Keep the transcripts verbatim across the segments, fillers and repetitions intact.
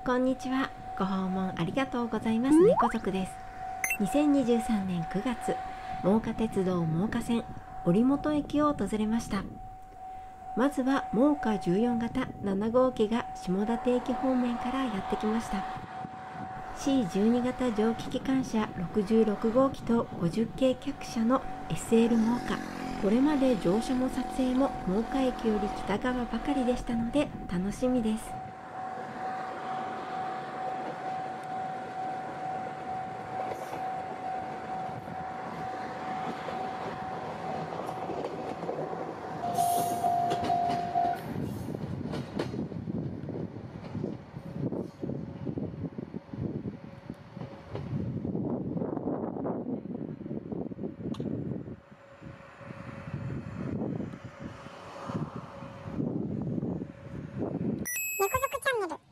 こんにちは。ご訪問ありがとうございます。猫族です。にせんにじゅうさんねんくがつ、真岡鉄道真岡線折本駅を訪れました。まずは真岡じゅうよんがたななごうきが下館駅方面からやってきました。 シーじゅうに 型蒸気機関車ろくじゅうろくごうきとごじゅっけい客車の エスエル 真岡。これまで乗車も撮影も真岡駅より北側ばかりでしたので楽しみです。 猫族チャンネル。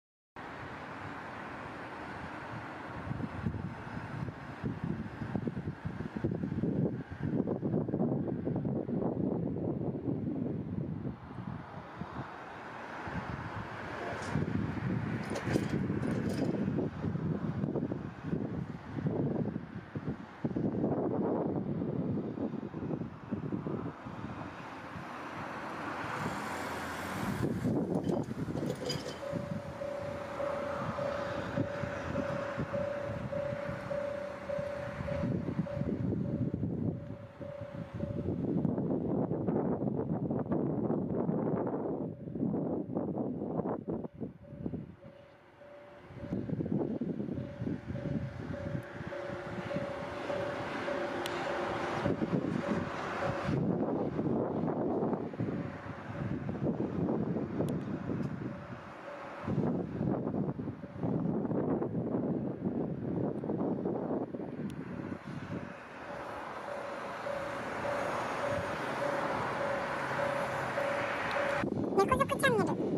猫族チャンネル。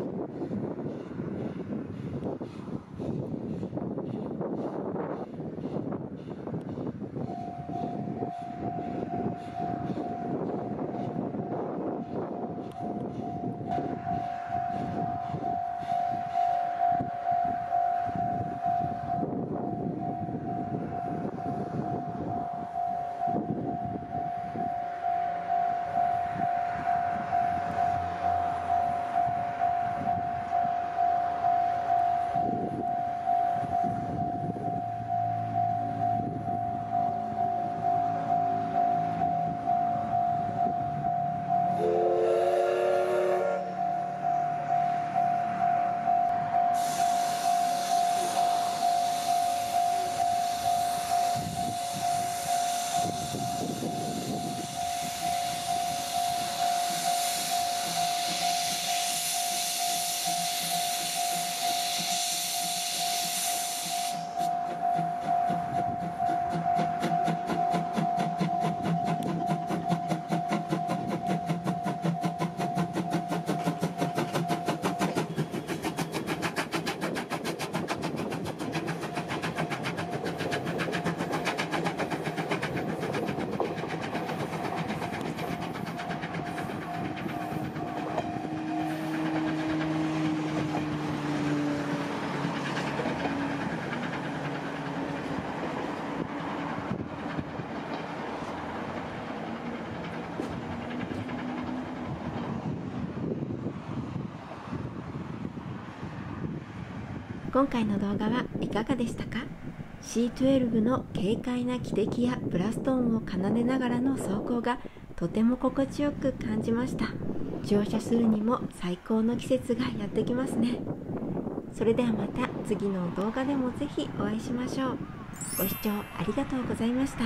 今回の動画はいかがでしたか？ シーじゅうに の軽快な汽笛やブラスト音を奏でながらの走行がとても心地よく感じました。乗車するにも最高の季節がやってきますね。それではまた次の動画でもぜひお会いしましょう。ご視聴ありがとうございました。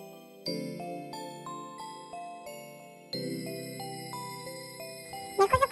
猫族